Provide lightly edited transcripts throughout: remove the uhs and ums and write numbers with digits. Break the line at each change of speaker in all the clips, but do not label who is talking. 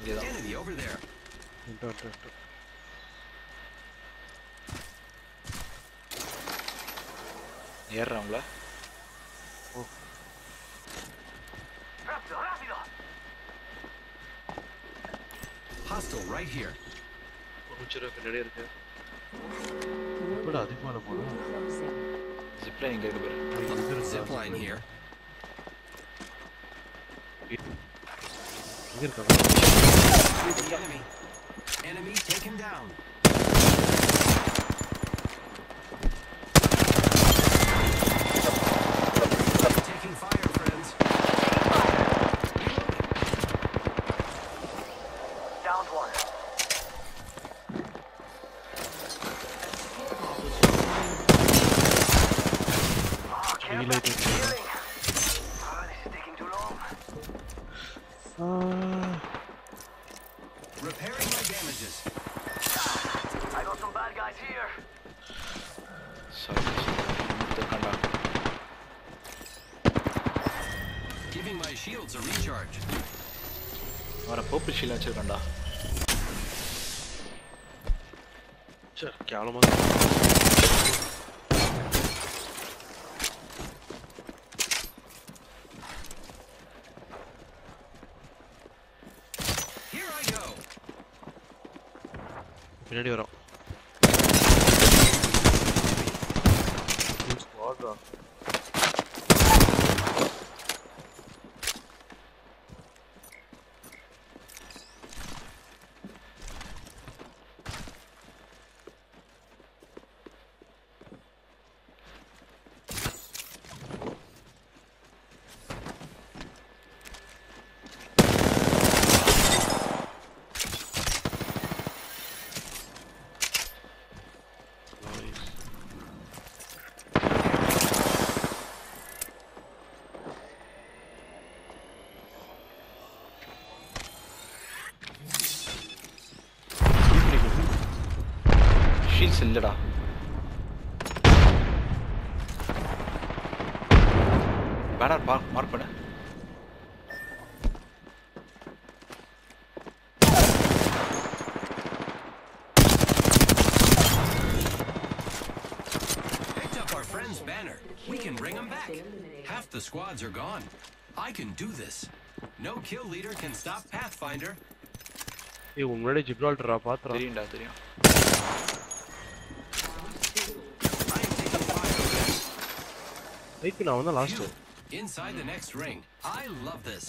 Enemy over there.
ஏறறாங்களா?
Rápido, rápido. Hostile right here.
கொஞ்சம் பின்னாடி இருக்கு. கூட அதிகமான போறோம்.
Zip line இங்க இருக்கு பாரு.
Zip line here.
இங்க இருக்கா?
Enemy. Enemy taken down. Taking fire, friends. Downed one.
Healing.
This is taking too long. Repairing my damages. I got some bad guys here.
Sorry. கண்டா.
Giving my shields a recharge.
அவர purple shield வச்சிருக்கேன்டா.
சரி, கேவலமா.
Here I go.
பின்னாடி வரோம். ஸ்குவாட்ரா.
Shields இல்லடா. Banner mark பண்ணு.
Picked up our friend's banner. We can bring them back. Half the squads are gone. I can do this. No kill leader can stop Pathfinder.
ஏய் உன்னோட ஜிப்ரால்டரா பாத்துறா.
தெரியும்டா தெரியும்.
I am taking fire.
Right நான் வந்து last.
Inside the next ring. I love this.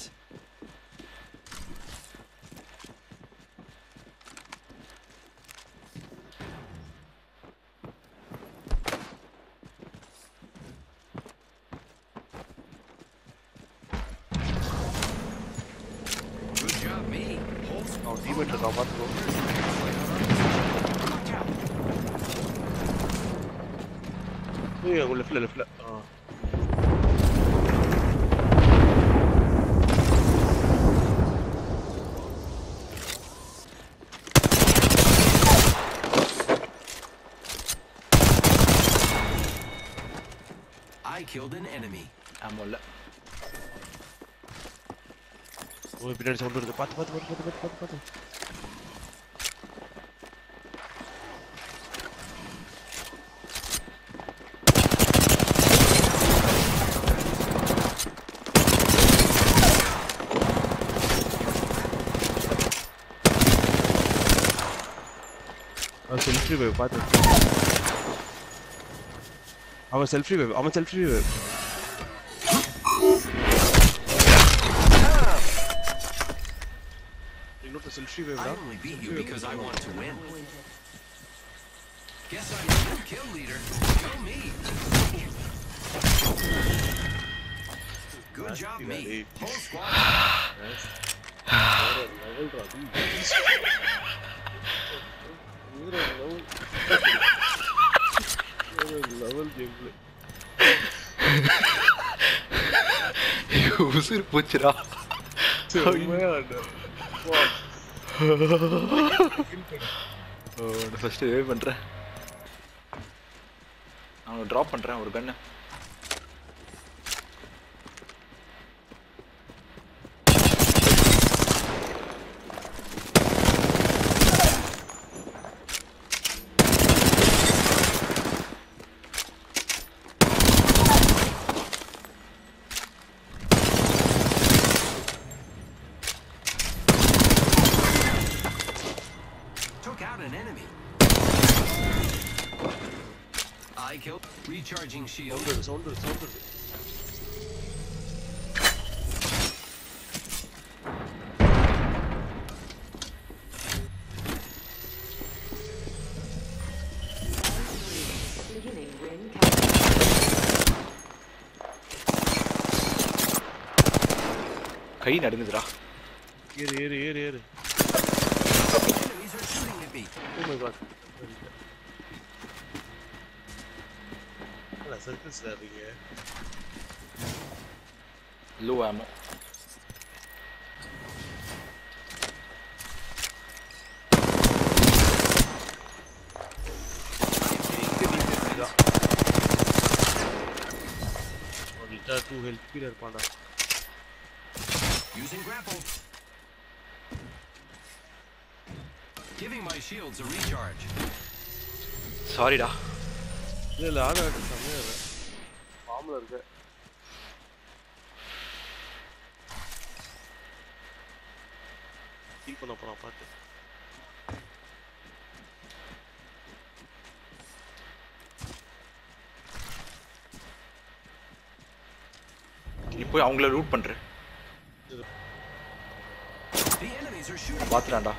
Good job, me. Whole squad.
Teammate இருக்கா பாத்துக்கோ.
Watch out.
ஏய் உள்ள லெஃப்ட்ல.
I killed an enemy.
ஆமால.
ஓ பின்னாடி சவுண்ட் வருது. பாத்து. செல்ஃபி வேவ் பாத்து. அவன் செல்ஃபி வேவ். இன்னொரு செல்ஃபி வேவ்
I
டா.
only beat you because I want to win. Guess I'm the new kill leader. Go me. Good job, me. Whole squad.
level gameplay.
உசுர் போச்சுடா. First wave பண்றேன். நான் drop பண்றேன் ஒரு கன்னு.
an enemy. I killed. Recharging shield.
Sound.
கை நடுங்குதுடா.
ஏறு.
Enemies are shooting at me.
Oh my god. Ala circles இருக்கீங்க.
Low ammo.
ஒருத்தா 2 health கீழ இருப்பான்டா.
Using grapple. Giving my shields a recharge.
Sorry டா.
இல்ல ஆள சமையா இல்ல. பாம்புல இருக்கு. ஹீல் பண்ண போறா பாத்து.
நீ போய் அவங்கள ரூட் பண்ற.
The enemies are shooting.
பாத்துறான்டா.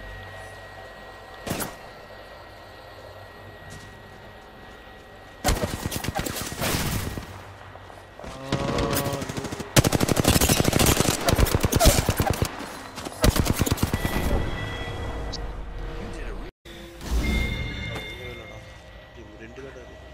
ரெண்டு தான்